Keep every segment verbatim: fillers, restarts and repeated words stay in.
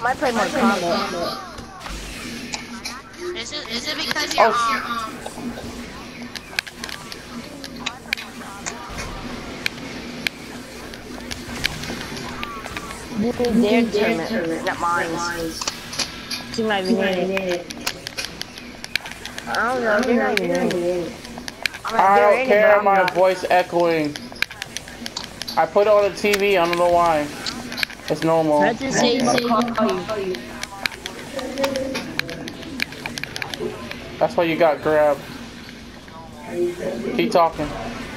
might play more combat. Is it, is it because you're, Oh, um... This is their tournament, not mine. She might be in it. I don't know, they're not even in it. I don't care, my voice echoing. I put it on the T V, I don't know why. It's normal. Let's just say, That's why you got grabbed. Keep talking.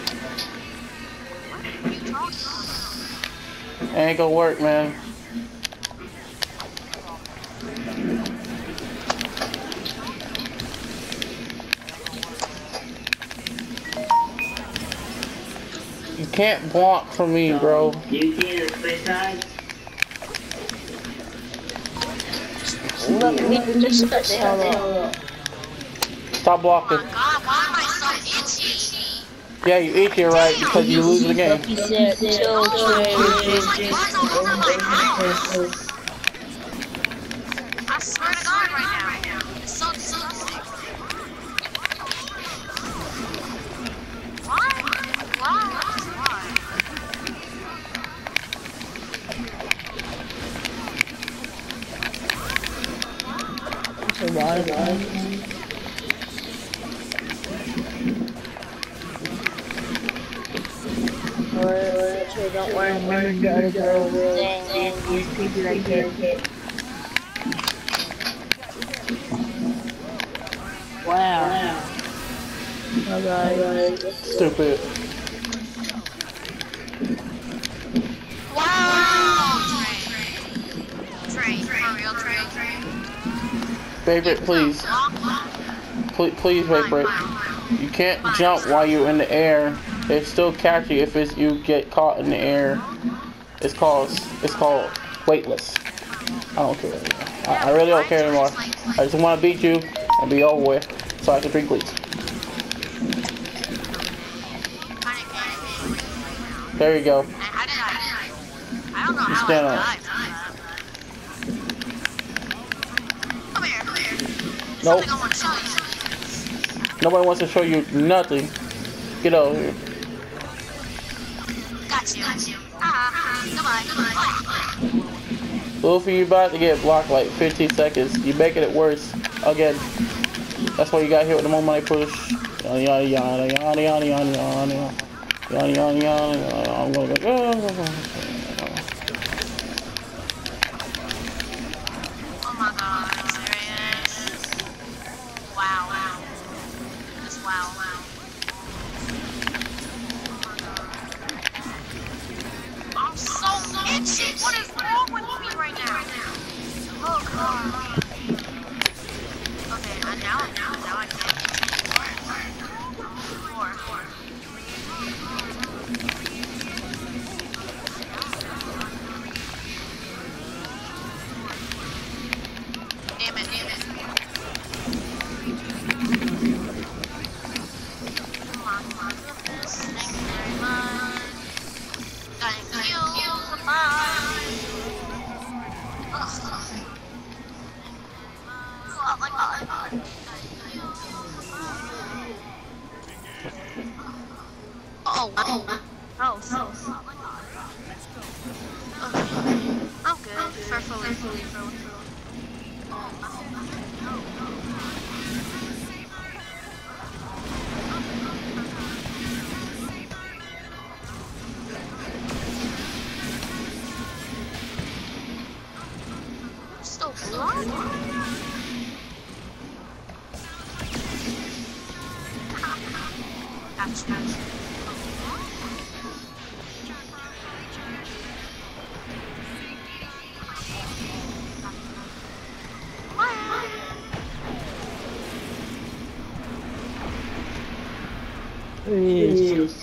It ain't gonna work, man. You can't block for me, bro. You can't split time. look, we just shut the hell up. Stop blocking. Oh my god, why am I so itchy? Yeah, you itchy, right? Because you lose the game. He said, chill, I swear to God right now. It's so disgusting. Why? Why? Why? So why, why? Don't worry, remember the other girl saying these people like that. Wow. Alright. Stupid. Wow! Train. Train. For real, train. Favorite, please. Please, please, favorite. You can't jump while you're in the air. They still catch you if it's you get caught in the air. It's called it's called weightless. I don't care anymore. I, I really don't care anymore. I just want to beat you and be over with, so I can drink bleach. There you go. I don't know how Stand I up. died. Come here, come here. Nope. Something I want to show you. Nobody wants to show you nothing. Get over here. Got you. Got you. Ah, goodbye. Goodbye. Luffy, you about to get blocked like fifteen seconds. You're making it worse again. That's why you got hit with the moment I push. Yada yada yada yada yada yada yada yada yada yada. I'm gonna go. Oh my god, are you serious? Wow, wow. Just wow, wow. I'm so itchy. What is wrong with me right now? Oh god. Okay, uh, now, now, now I can't. Four, four. Damn it, damn it. Come on, come on, goodness. Thank you very much. Thank you. Goodbye. Ugh. Oh my god. Oh, oh, oh, so, oh my god. Okay. I'm good. For fully, fully, fully, fully. So bloody. Gotcha, gotcha. Yes.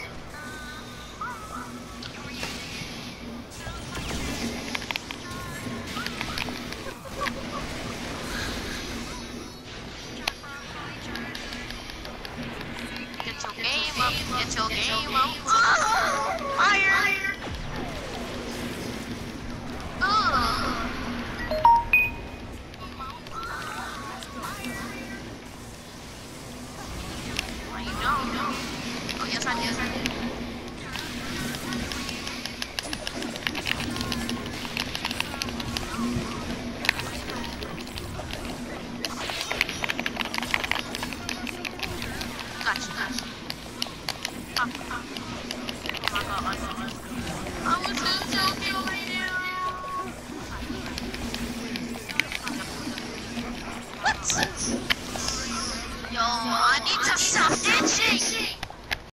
Get your game up, get your game up. Ah, fire! Ugh. itching.